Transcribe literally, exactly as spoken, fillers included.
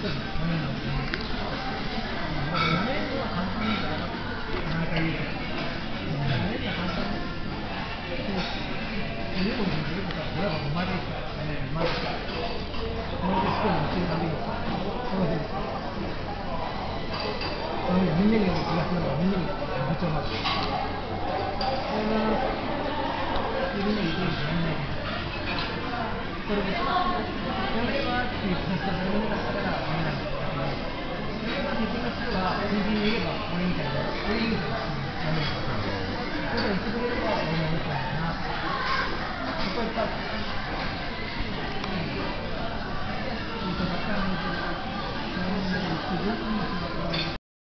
みんなに気がするのがみんなに部長になって。みんなに言ってるんですよ、みんなに。これで、やめればっていう話をやめたから、みんなに。それが自分の人は、新人に言えば、俺みたいな、俺みたいな人にやめるから。それが言ってくれれば、俺もやめたいな。そこはいっぱいある。